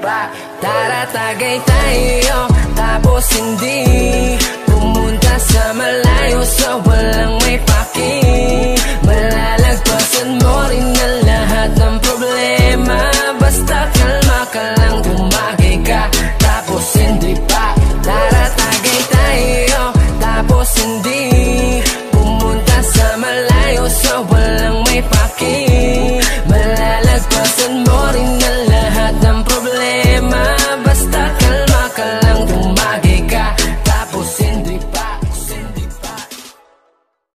Tara tagay tayo, tapos hindi pumunta sa malayo sa walang may paki.